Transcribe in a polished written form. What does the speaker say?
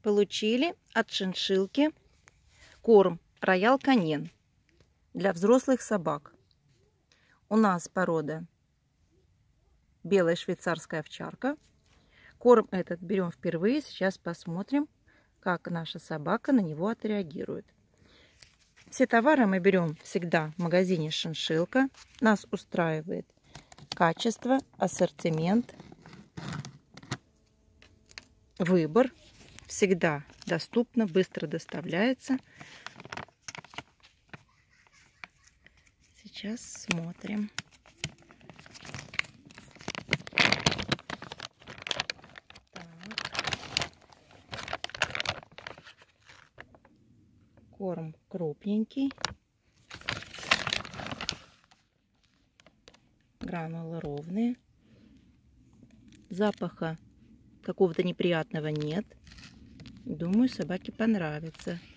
Получили от шиншиллки корм Роял Канин для взрослых собак. У нас порода белая швейцарская овчарка. Корм этот берем впервые. Сейчас посмотрим, как наша собака на него отреагирует. Все товары мы берем всегда в магазине Шиншиллка. Нас устраивает качество, ассортимент, выбор. Всегда доступно, быстро доставляется. Сейчас смотрим. Корм крупненький. Гранулы ровные. Запаха какого-то неприятного нет. Думаю, собаке понравится.